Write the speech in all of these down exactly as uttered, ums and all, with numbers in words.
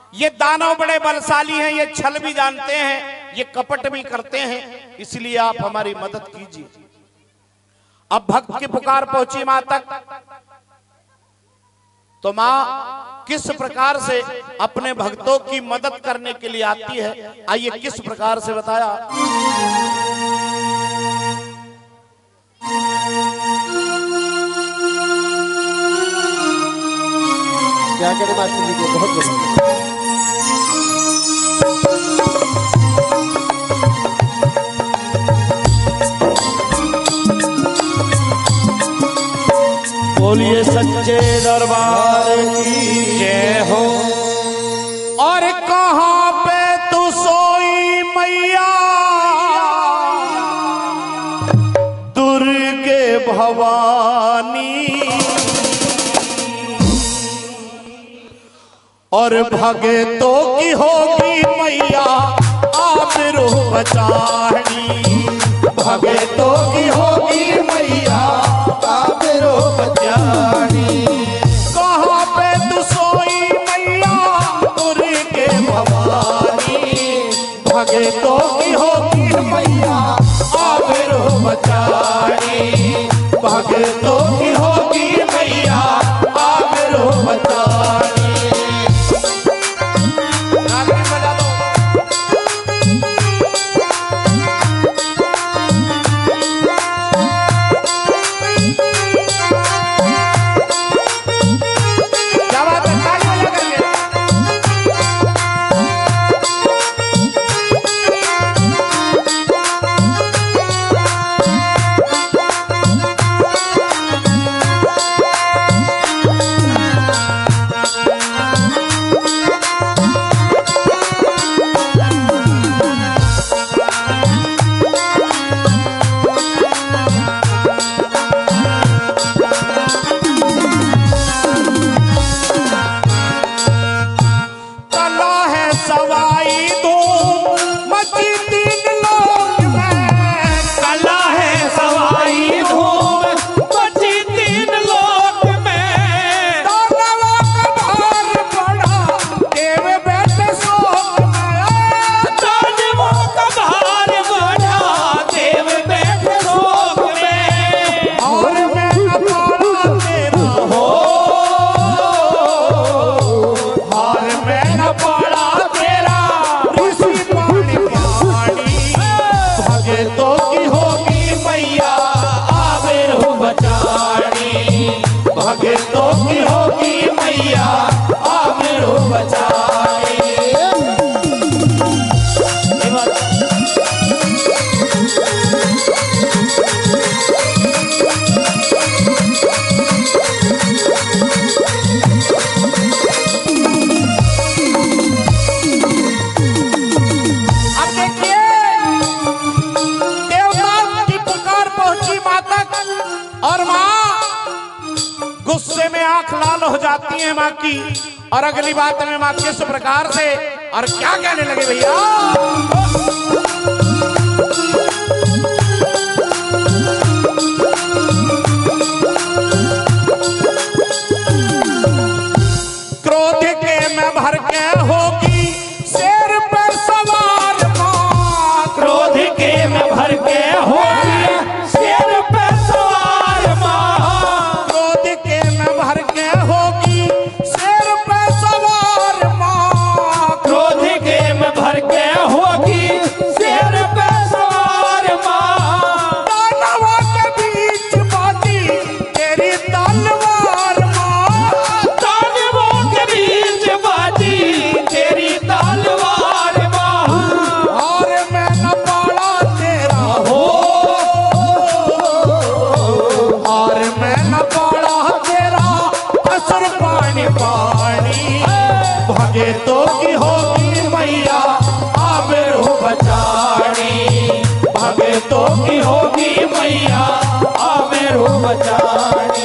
ये दानव बड़े बलशाली हैं, ये छल भी जानते हैं, ये कपट भी करते हैं, इसलिए आप हमारी मदद कीजिए। अब भक्त की पुकार पहुंची मां तक, तो मां किस प्रकार से अपने भक्तों की मदद करने के लिए आती है, आइए किस प्रकार से बताया। क्या करें मास्टर जी को बहुत बहुत बोलिए सच्चे दरबार की जय हो। और कहां पे तू सोई मैया दुर्गे भवानी, और भगतों की होगी मैया आबरू बचानी, भगतों की होगी मैया आबरू बचानी। कहाँ पे तू सोई मैया दुर्गे भवानी, भगतों की होगी मैया आबरू बचानी, भगतों की होगी मैया आबरू बचानी। जाती है माँ की। और अगली बात में माँ किस प्रकार से और क्या कहने लगे भैया। क्रोध के में भर के होगी शेर पर सवार माँ, क्रोध के में भर के होगी शेर पर सवार माँ, क्रोध के में भर के होगी शेर पर सवार माँ, क्रोध के में भर के होगी शेर पर सवार माँ। दानवों के बीच बाती तेरी तलवार माँ, दानवों के बीच बाती तेरी तलवार माँ। और मैं न पाला तेरा हो, और मैं न पाला तेरा असुर पानी पानी। भगतों की होगी मैया आबरू बचानी, भगतों की होगी मैया आबरू बचानी।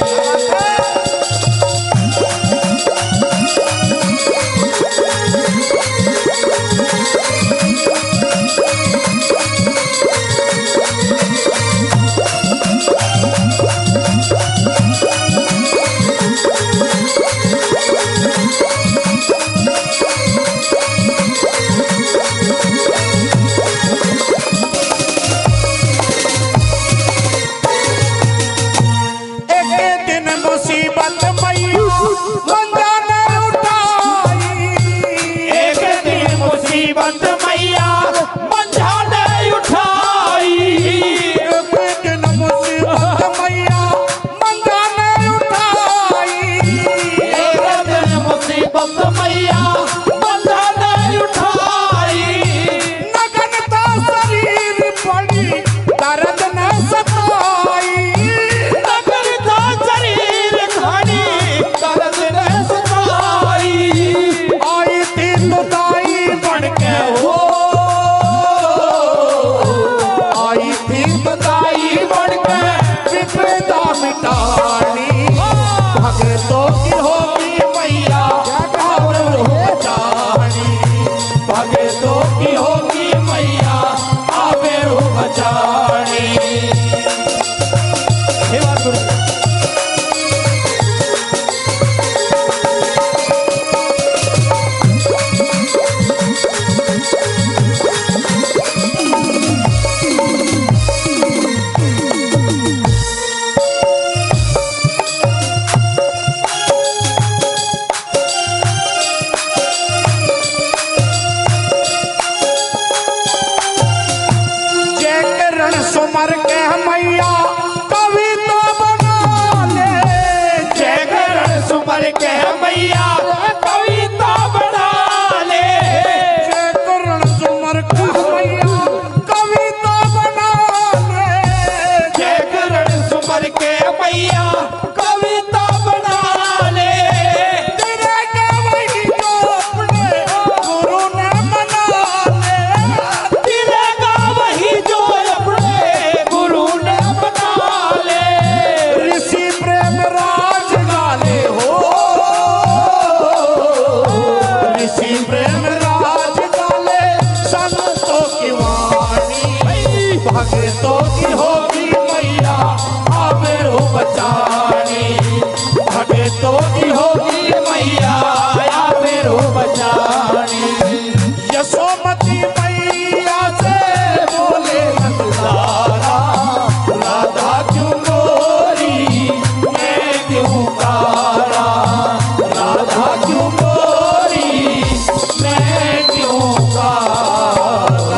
भगतों की होगी मैया आवे रो बचानी, भगतों की होगी मैया आवे रो बचानी। यशोमती मैया से बोले नंदलाला, राधा क्यों गोरी मैं क्यों काला, राधा क्यों गोरी मैं क्यों काला।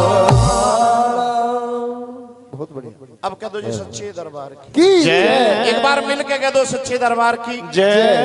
बहुत बढ़िया। अब कह दो जी सच्चे दरबार की की जय। एक बार मिल के कह दो सच्चे दरबार की जय।